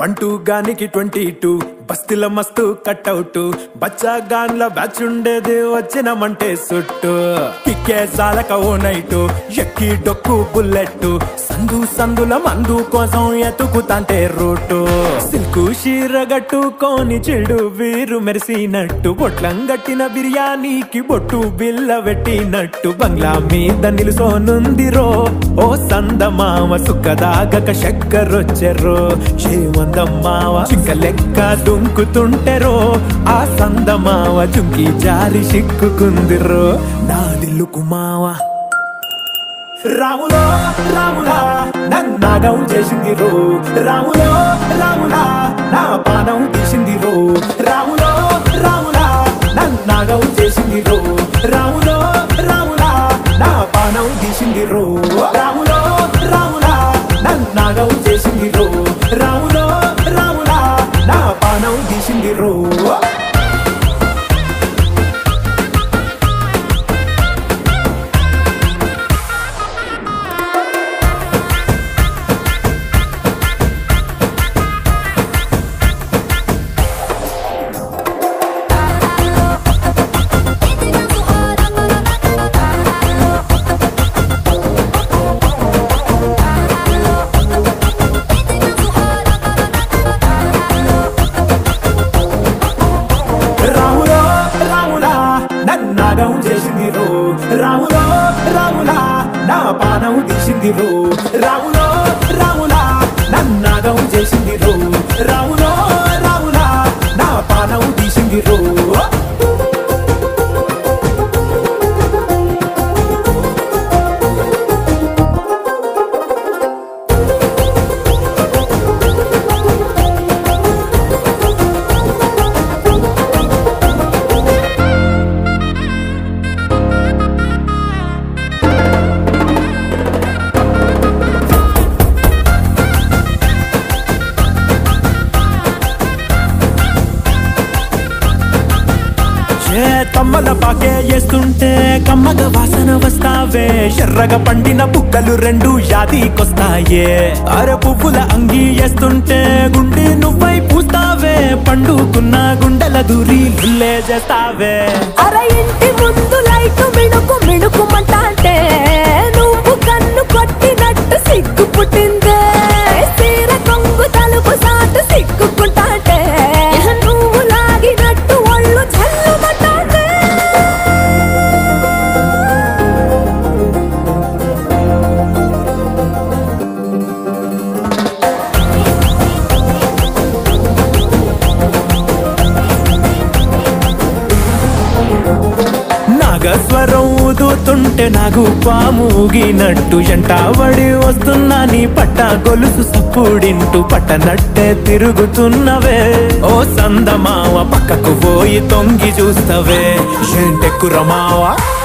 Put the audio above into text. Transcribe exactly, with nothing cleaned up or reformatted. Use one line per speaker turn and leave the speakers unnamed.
బంటూ గానికి twenty two బస్తిల మస్తు cutout బచ్చా గాన్ల batch ఉండేది వచ్చినమంటే సుట్టు కిక్కే సాలక ఓ నైటు ఎక్కి డొక్కు బుల్లెట్ సందు సందుల మందు కోసం ఎతుకుతాంటే రూటు సిల్కు షీర గట్టుకోని చెడు వీరు మెరిసినట్టు బొట్లం గట్టిన బిర్యానీకి బొట్టు బిల్ల పెట్టినట్టు బంగ్లా మీద నిలుసోనుందిరో ఓ సందమావ సుక్కదాగక చక్కరొచ్చెరో చేమందమ్మావ చింక లెక్క దుంకుతుంటెరో ఆ సందమావ చుంకి జారి సిక్కుకుందిరో నా దిల్లుకు మావా రాములో రాములా నన్నాగం చేసింది రో రాములో రాములా నా పానం తీసింది రో రాములో రాములా నన్నాగం చేసింది రో రాములో రాములా నా పానం తీసింది రో రాములో రాములా నన్నాగం చేసింది రో రాములో రాములా నా పానం తీసింది రో నాగం చేసింది రో రాములో రాములా నా పానం తీసింది రో రాములో రాములా నన్నాగం చేసింది రో రాములో రాములా నా పానం తీసింది రో తమ్మల పాకే చేస్తుంటే కమ్మగ వాసన వస్తావే ఎర్రగా పండిన బుక్కలు రెండు యాదికొస్తాయే అర పువ్వుల అంగి వేస్తుంటే గుండె నువ్వై పూస్తావే పండుకున్న గుండెల దూరి గుల్లే చేస్తావే
అర ఇంటి ముందు లైటు మిణుకు మిణుకుమంటే నువ్వు కన్ను కొట్టినట్టు సిగ్గు పుట్టిందే సీర కొంగు తలుపు సాటు సిగ్గుకుంటాంటే నువ్వు లాగినట్టు ఒళ్ళు చల్లుమంటాంటే
నాగస్వరం ఊదుతుంటే నాకు పాముగినట్టు ఎంటావడి వస్తున్నా నీ పట్ట గొలుసు సప్పుడింటూ పట్టనట్టే తిరుగుతున్నవే ఓ సందమావ పక్కకు పోయి తొంగి చూస్తవే ఏంటెక్కురమావా